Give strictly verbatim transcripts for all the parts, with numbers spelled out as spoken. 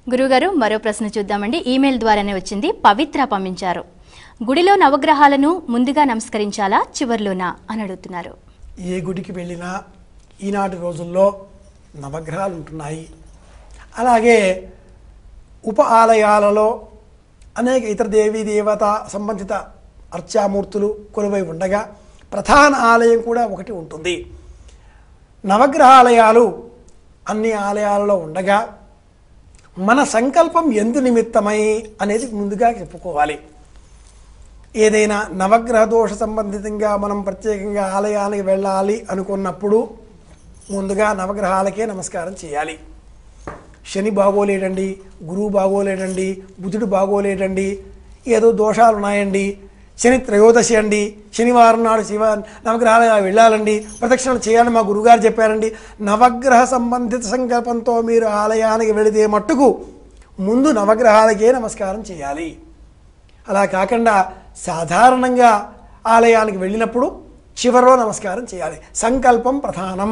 గురుగారు మరో ప్రశ్న చూద్దామండి. ఈమెయిల్ ద్వారానే వచ్చింది. పవిత్ర పంపించారు. గుడిలో నవగ్రహాలను ముందుగా నమస్కరించాలా చివర్లోనా అని అడుగుతున్నారు. ఏ గుడికి వెళ్ళినా ఈనాటి రోజుల్లో నవగ్రహాలు ఉంటున్నాయి. అలాగే ఉప ఆలయాలలో అనేక ఇతర దేవీ దేవత సంబంధిత అర్చామూర్తులు కొలువై ఉండగా ప్రధాన ఆలయం కూడా ఒకటి ఉంటుంది. నవగ్రహాలయాలు అన్ని ఆలయాలలో ఉండగా మన సంకల్పం ఎందు నిమిత్తమై అనేది ముందుగా చెప్పుకోవాలి. ఏదైనా నవగ్రహ దోష సంబంధితంగా మనం ప్రత్యేకంగా ఆలయానికి వెళ్ళాలి అనుకున్నప్పుడు ముందుగా నవగ్రహాలకే నమస్కారం చేయాలి. శని బాగోలేడండి, గురువు బాగోలేడండి, బుధుడు బాగోలేడండి, ఏదో దోషాలు ఉన్నాయండి, శని త్రయోదశి అండి, శనివారం నాడు శివ నవగ్రహాలు వెళ్ళాలండి, ప్రదక్షిణలు చేయాలని మా గురుగారు చెప్పారండి. నవగ్రహ సంబంధిత సంకల్పంతో మీరు ఆలయానికి వెళితే మట్టుకు ముందు నవగ్రహాలకే నమస్కారం చేయాలి. అలా కాకుండా సాధారణంగా ఆలయానికి వెళ్ళినప్పుడు చివరిలో నమస్కారం చేయాలి. సంకల్పం ప్రధానం.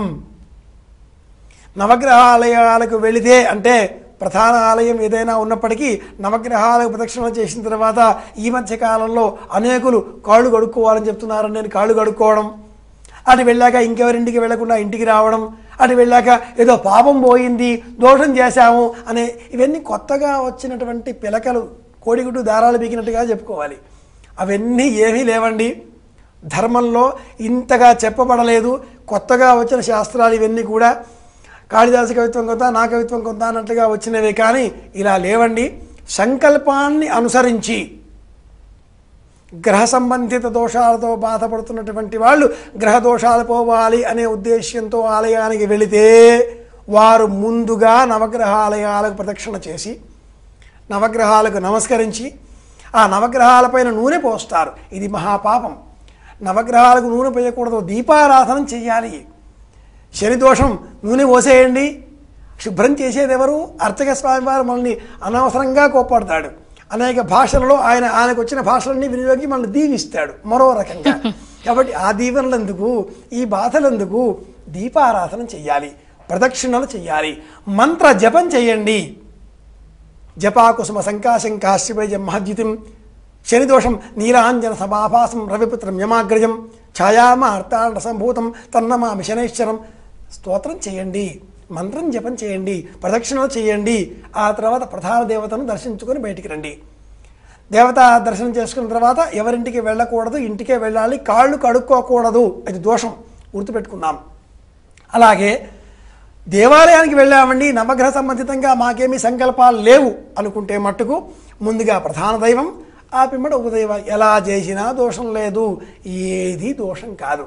నవగ్రహాలయాలకు వెళితే అంటే ప్రధాన ఆలయం ఏదైనా ఉన్నప్పటికీ నవగ్రహాలకు ప్రదక్షిణలు చేసిన తర్వాత ఈ మధ్య కాలంలో అనేకులు కాళ్ళు కడుక్కోవాలని చెప్తున్నారని నేను కాళ్ళు కడుక్కోవడం, అటు వెళ్ళాక ఇంకెవరింటికి వెళ్లకుండా ఇంటికి రావడం, అటు వెళ్ళాక ఏదో పాపం పోయింది, దోషం చేశాము అనే ఇవన్నీ కొత్తగా వచ్చినటువంటి పిలకలు, కోడిగుడ్డు దారాలు బీకినట్టుగా చెప్పుకోవాలి. అవన్నీ ఏమీ లేవండి. ధర్మంలో ఇంతగా చెప్పబడలేదు. కొత్తగా వచ్చిన శాస్త్రాలు ఇవన్నీ కూడా కాళిదాసు కవిత్వం కొంత, నా కవిత్వం కొంత అన్నట్లుగా వచ్చినవే కానీ ఇలా లేవండి. సంకల్పాన్ని అనుసరించి గ్రహ సంబంధిత దోషాలతో బాధపడుతున్నటువంటి వాళ్ళు గ్రహ దోషాలు పోవాలి అనే ఉద్దేశ్యంతో ఆలయానికి వెళితే వారు ముందుగా నవగ్రహాలయాలకు ప్రదక్షిణ చేసి నవగ్రహాలకు నమస్కరించి ఆ నవగ్రహాలపైన నూనె పోస్తారు. ఇది మహాపాపం. నవగ్రహాలకు నూనె పోయకూడదు, దీపారాధన చెయ్యాలి. శని దోషం నూనె పోసేయండి. శుభ్రం చేసేది ఎవరు? అర్చక స్వామి వారు మనల్ని అనవసరంగా కోప్పడతాడు. అనేక భాషలలో ఆయన ఆయనకు వచ్చిన భాషలన్నీ వినియోగి మనల్ని దీవిస్తాడు మరో రకంగా. కాబట్టి ఆ దీవెనలందుకు, ఈ బాధలందుకు దీపారాధన చెయ్యాలి, ప్రదక్షిణలు చెయ్యాలి, మంత్ర జపం చెయ్యండి. జపాకుసుమ శంకాశంకాశ్రిపైజం మహద్యుతిం శనిదోషం నీలాంజన సమాభాసం రవిపుత్రం యమాగ్రజం ఛాయామ అర్థాండ సంభూతం తన్నమామి శనైశ్వరం. స్తోత్రం చేయండి, మంత్రం జపం చేయండి, ప్రదక్షిణలు చేయండి. ఆ తర్వాత ప్రధాన దేవతను దర్శించుకొని బయటికి రండి. దేవతా దర్శనం చేసుకున్న తర్వాత ఎవరింటికి వెళ్ళకూడదు, ఇంటికే వెళ్ళాలి. కాళ్ళు కడుక్కోకూడదు, అది దోషం, గుర్తుపెట్టుకుందాం. అలాగే దేవాలయానికి వెళ్ళామండి, నవగ్రహ సంబంధితంగా మాకేమీ సంకల్పాలు లేవు అనుకుంటే మట్టుకు ముందుగా ప్రధాన దైవం, ఆ పిమ్మట ఉపదైవం. ఎలా చేసినా దోషం లేదు, ఏది దోషం కాదు.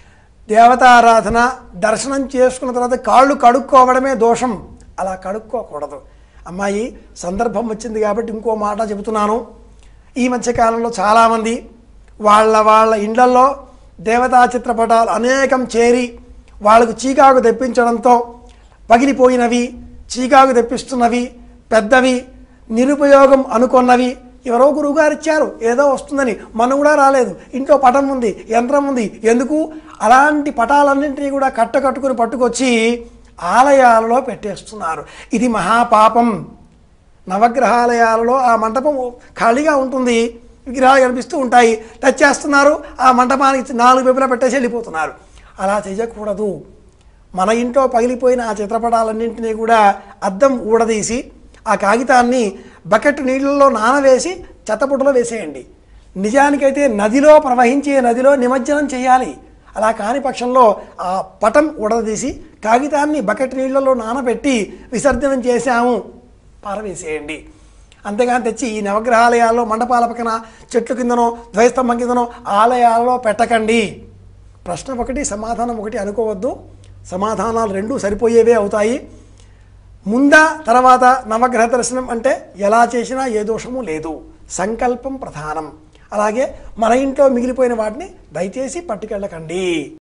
దేవతారాధన దర్శనం చేసుకున్న తర్వాత కాళ్ళు కడుక్కోవడమే దోషం. అలా కడుక్కోకూడదు. అమ్మాయి సందర్భం వచ్చింది కాబట్టి ఇంకో మాట చెబుతున్నాను. ఈ మధ్యకాలంలో చాలామంది వాళ్ళ వాళ్ళ ఇళ్లల్లో దేవతా చిత్రపటాలు అనేకం చేరి వాళ్ళకు చీకాకు తెప్పించడంతో పగిలిపోయినవి, చీకాకు తెప్పిస్తున్నవి, పెద్దవి, నిరుపయోగం అనుకున్నవి ఎవరో గురువుగారు ఇచ్చారు ఏదో వస్తుందని, మనం కూడా రాలేదు, ఇంట్లో పటం ఉంది, యంత్రం ఉంది, ఎందుకు అలాంటి పటాలన్నింటినీ కూడా కట్ట కట్టుకుని పట్టుకొచ్చి ఆలయాలలో పెట్టేస్తున్నారు. ఇది మహాపాపం. నవగ్రహాలయాలలో ఆ మంటపం ఖాళీగా ఉంటుంది, విగ్రహాలు కనిపిస్తూ ఉంటాయి, టచ్ చేస్తున్నారు, ఆ మంటపానికి నాలుగు వైపులా పెట్టేసి వెళ్ళిపోతున్నారు. అలా చేయకూడదు. మన ఇంట్లో పగిలిపోయిన ఆ చిత్రపటాలన్నింటినీ కూడా అద్దం ఊడదీసి ఆ కాగితాన్ని బకెట్ నీళ్ళల్లో నానవేసి చెత్తపుట్టలో వేసేయండి. నిజానికైతే నదిలో ప్రవహించే నదిలో నిమజ్జనం చేయాలి. అలా కాని పక్షంలో ఆ పటం ఉడదీసి కాగితాన్ని బకెట్ నీళ్ళలో నానబెట్టి విసర్జనం చేశాము పారవేసేయండి. అంతేగాని తెచ్చి ఈ నవగ్రహాలయాల్లో మండపాల పక్కన చెట్ల కిందనో ధ్వజస్తంభం కిందనో ఆలయాలలో పెట్టకండి. ప్రశ్న ఒకటి సమాధానం ఒకటి అనుకోవద్దు. సమాధానాలు రెండూ సరిపోయేవే అవుతాయి. ముందా తర్వాత నవగ్రహ దర్శనం అంటే ఎలా చేసినా ఏ దోషము లేదు. సంకల్పం ప్రధానం. అలాగే మన ఇంట్లో మిగిలిపోయిన వాటిని దయచేసి పట్టుకెళ్ళకండి.